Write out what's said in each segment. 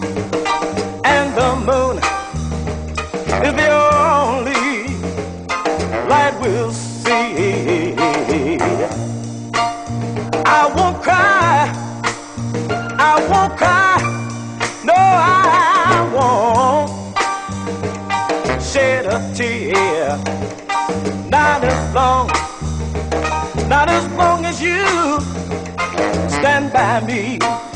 and the moon is the only light we'll see. I won't cry, I won't cry, no, I won't shed a tear. Not as long as you stand by me.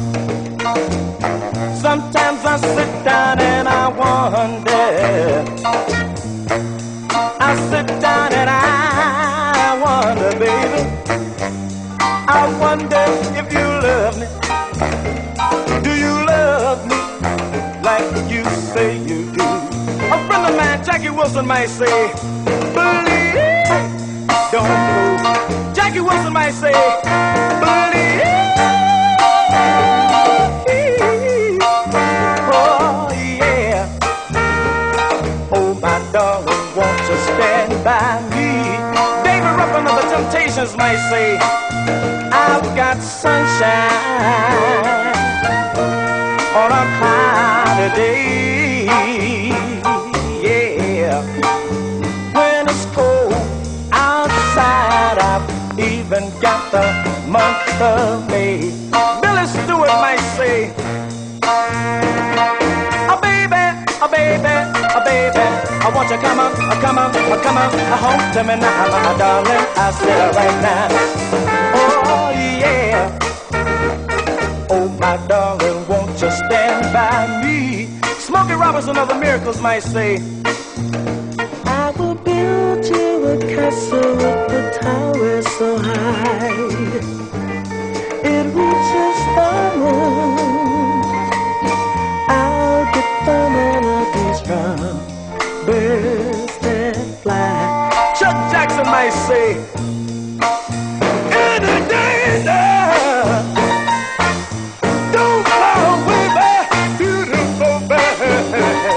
Sometimes I sit down and I wonder. I sit down and I wonder, baby. I wonder if you love me. Do you love me like you say you do? A friend of mine, Jackie Wilson, might say, believe, don't move. Jackie Wilson might say, believe. Oh, yeah. Oh, my darling, won't you stand by me? David Ruffin of the Temptations might say, I've got sunshine on a cloudy day. Yeah. When it's cold outside, I've even got the month of May. Billy Stewart might say, oh baby, oh baby, oh baby, I want you come on, come on, come on, home to me now, my darling. I said right now, oh yeah, oh my darling, won't you stand by me? Smokey Robinson of the Miracles might say, I will build you a castle with the tower so high it reaches the moon. I'll get the melodies from birds that fly. Chuck Jackson might say, in the danger, don't fly away, my beautiful bird.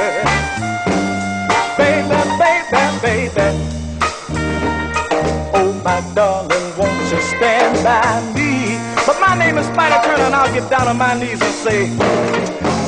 Baby, baby, baby, oh my darling, won't you stand by me? But my name is Spyder Turner, and I'll get down on my knees and say,